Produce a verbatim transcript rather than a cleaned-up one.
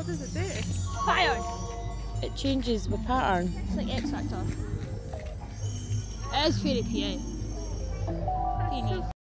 does it do? Fire! It changes the pattern. It's like X Factor. It is very P A.